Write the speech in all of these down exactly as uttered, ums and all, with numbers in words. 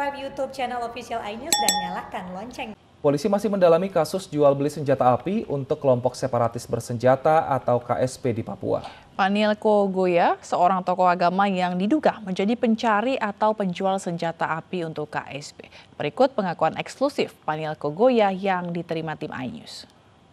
subscribe YouTube channel Official iNews dan nyalakan lonceng. Polisi masih mendalami kasus jual beli senjata api untuk kelompok separatis bersenjata atau K S P di Papua. Paniel Kogoya, seorang tokoh agama yang diduga menjadi pencari atau penjual senjata api untuk K S P. Berikut pengakuan eksklusif Paniel Kogoya yang diterima tim iNews.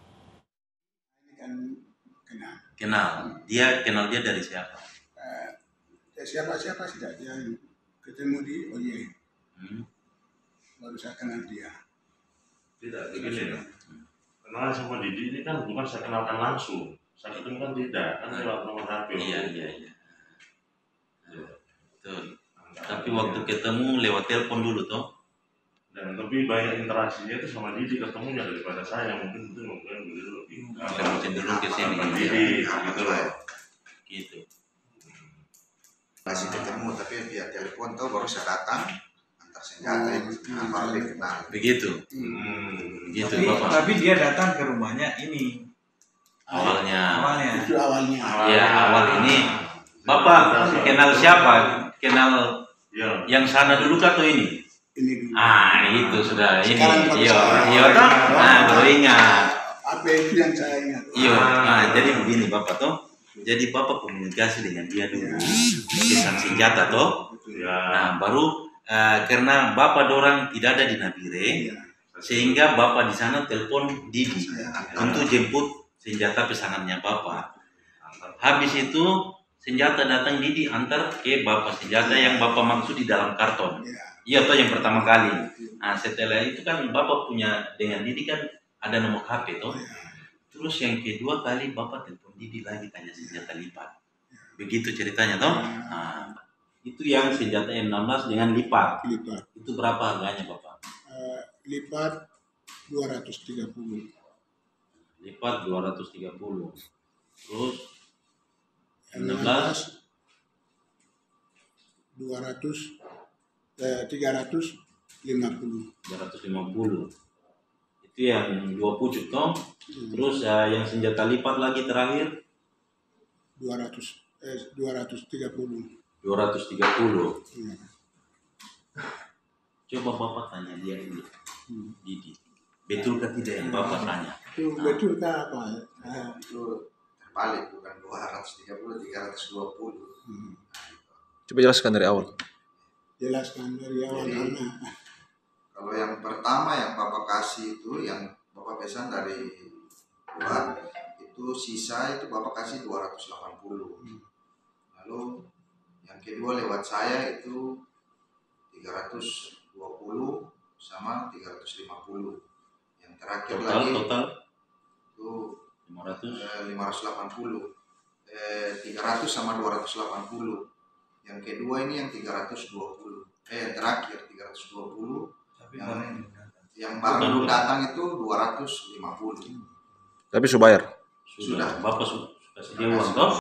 Kenal, dia kenal dia dari siapa? Uh, siapa-siapa tidak, dia ketemu di O Y. Hmm. Baru saya kenal dia. Tidak, begini ya. Kenal sama Didi ini kan bukan saya kenalkan langsung. Saya ketemu kan tidak, kan lewat nomor H P. Iya, iya, iya. Betul. Tapi waktu ketemu lewat telepon dulu toh. Dan lebih banyak interaksinya itu sama Didi ketemunya daripada saya. Mungkin itu mungkin dulu lebih. Kita cenderung ke sini. Didi, gitu loh. Gitu. Masih ketemu tapi via telepon tuh baru saya datang. Senjata yang apa kenal. Begitu. Hmm. Gitu, tapi, Bapak. tapi dia datang ke rumahnya ini. Awalnya. Awalnya. Itu awalnya. Ya, awal ini. Bapak kenal siapa? Kenal ya. Yang sana dulu atau ini? Ini dulu. Ah, itu sudah ini. Iya, iya toh? Nah, baru ingat. Apa itu yang saya ingat? Iya. Nah, jadi begini Bapak toh. Jadi Bapak komunikasi dengan dia dulu. Pesan senjata toh. Ya. Nah, baru Uh, karena Bapak dorang tidak ada di Nabire, ya. Sehingga Bapak di sana telepon Didi ya. Untuk jemput senjata pesanannya Bapak. Habis itu senjata datang Didi antar ke Bapak senjata yang Bapak maksud di dalam karton. Iya toh yang pertama kali. Nah setelah itu kan Bapak punya dengan Didi kan ada nomor H P toh. Terus yang kedua kali Bapak telepon Didi lagi tanya senjata lipat. Begitu ceritanya toh. Nah, itu yang senjata M enam belas dengan lipat. Lipat. Itu berapa harganya Bapak? Uh, lipat dua ratus tiga puluh. Lipat dua ratus tiga puluh. Terus M enam belas dua ratus eh, tiga ratus lima puluh. tiga ratus lima puluh. Itu yang dua pucuk toh. Hmm. Terus uh, yang senjata lipat lagi terakhir dua ratus eh dua ratus tiga puluh. dua ratus tiga puluh. Ya. Coba Bapak tanya dia ini, hmm. Didi, betulkah tidak yang Bapak tanya? Itu nah. Betulkah apa? Nah, itu terbalik, bukan dua ratus tiga puluh, tiga ratus dua puluh. Hmm. Coba jelaskan dari awal. Jelaskan dari awal. Jadi, kalau yang pertama yang Bapak kasih itu, yang Bapak pesan dari luar, itu sisa itu Bapak kasih dua ratus delapan puluh. Hmm. Lalu yang kedua lewat saya itu tiga ratus dua puluh sama tiga ratus lima puluh. Yang terakhir total, lagi total itu lima ratus eh, lima ratus delapan puluh. Eh, tiga ratus sama dua ratus delapan puluh. Yang kedua ini yang tiga ratus dua puluh. Eh yang terakhir tiga ratus dua puluh. Tapi yang yang baru datang itu dua ratus lima puluh. Tapi sudah bayar. Sudah. Bapak sudah kasih dia uang toh?